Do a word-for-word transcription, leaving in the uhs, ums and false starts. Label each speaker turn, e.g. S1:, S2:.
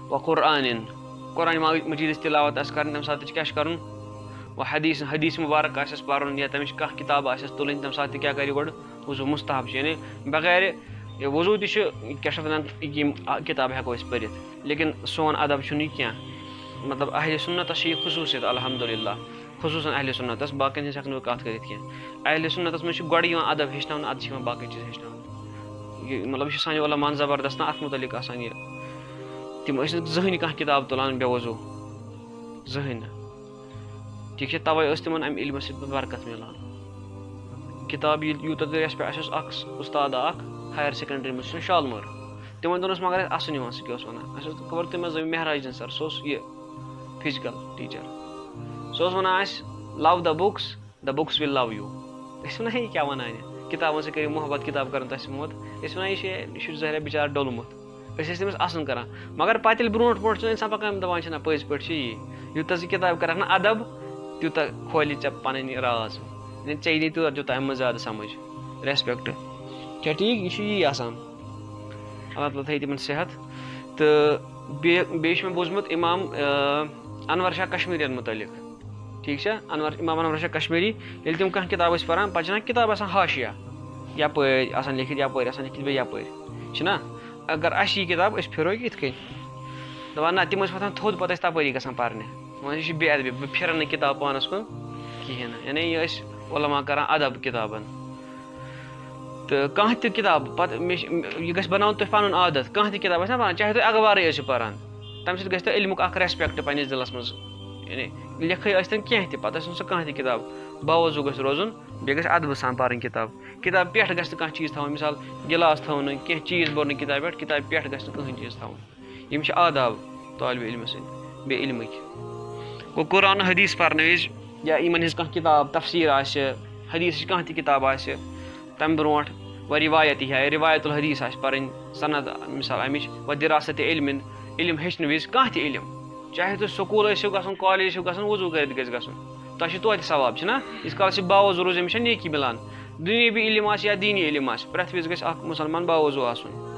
S1: व क़ुरआनिन कुरान मजीद तिलावत आस करन तम साथ क्या करन व हदीस हदीस मुबारक आस परन या तमिश कह किताब आस तुलन तम साथ क्या कर गोड वजू मुस्तहब यानी बगैर वजू तह क्या वन किताब हेको पढ़ित लेकिन सोन अदब क्या मतलब अहले सुन्नतस खुसूसियत अल्हम्दुलिल्लाह खुसूसन अहले सुन्नतस बाकी हज हेकन कत कर अहले सुन्नतस मज गोड अदब हेचन अद बाकी चीज हेचन मतलब यह सानि उलमान जबरदस्त अत मुतलिक आसान यह तम जहन कह किताब तुलान बेवजू जहन ठीक है तवे तिमन अम इल्म सत बरकत मिलान किताब यूत दरियास पे उस्ताद हायर सेकेंडरी मज शालमर तिमन दोन मगर असन सह क्या वन खबर तम महराजन सर सह यह फिजिकल टीचर सह one love the books the books will love you one यह क्या वन किताबों से करो मोहब्बत किताब कर तस मोत वन यह जहर बिचार डोलमुत तमिस असन कर मगर पे ब्रो ब्रो इंसान पकान दपान पज पे यूत किताब कर अदब तूत खोल ऐ पन राज ऐ नी तूत तूत अम ज्यादा समझ रेस्पेक्ट क्या ठीक यही आसान अल्लाह ताला थी तिमन सेहत तो बे मे बोजमुत इमाम अनवर शाह कश्मीरियन मुतलिक ठीक है अनवर इमाम अनवर शाह कश्मीरी ये तम कह किताब पान पे किताब हाशिया यपर लिखित यपर लिखित बे यपर ना अगर अस यह किताब फिर इत दपान ना तम वथान थोद पे तपरी ग पे वह बेअदबी बह फिर न किताब पानस कुन कहें यानी यह उलमा कर अदब किताबन तो कह त किताब पे यह गस बनान तुम पन आदत कह त किताब ना चाहे तुम अखबार पान तम सत गि इल्मुक रेस्पेक्ट पन्निस दिलस मज यानी लिखे तन कह पे सह कह त किताब बावजू गस रोजन बे गस अदब सान पान किताब किताब पे गस कह चीज थवन मिसाल गिलास थवन कह चीज बोर किताब पे किताब पे गस कहीं चीज थवन यम आदाब तालिब इल्म सद बे इल्मिक गो कुरान हदीस पढ़ने विज या इन हज कह किताब तफसीर आस हदीस कह त किताब आस तम ब्रो व रिवायत है रिवायतुल हदीस आस पढ़ सनद मिसाल अमिच व दिरासत इल्म इल्म हेचन विज कह त इल्म चाहे तुम स्कूल गन कॉलेज गन वजू कर गन तुम तोत सवाब ना इस काल बावजू रोज अमिश नेकी मिलान दुनियावी इल्म या दीनी इल्म प्रेथ विज गस मुसलमान बावजू आसन